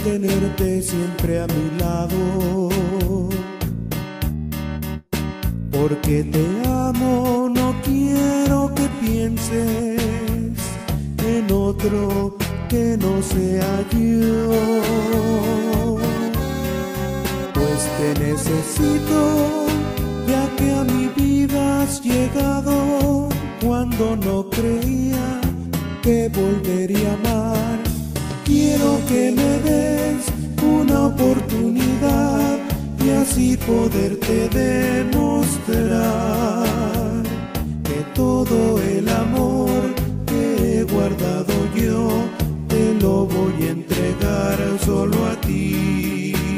tenerte siempre a mi lado, porque te amo, no quiero que pienses en otro que no sea yo, pues te necesito, ya que a mi vida has llegado cuando no creía que volvería a amar. Quiero que me des una oportunidad y así poderte demostrar que todo el amor que he guardado yo te lo voy a entregar solo a ti.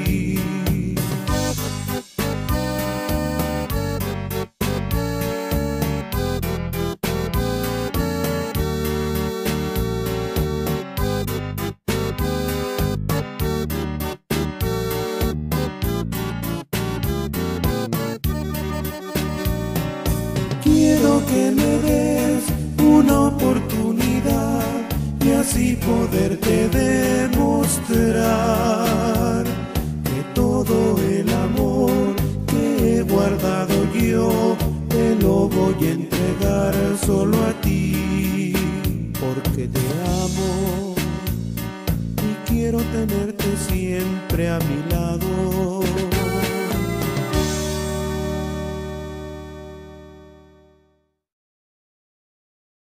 Quiero que me des una oportunidad y así poderte demostrar que todo el amor que he guardado yo te lo voy a entregar solo a ti, porque te amo y quiero tenerte siempre a mi lado.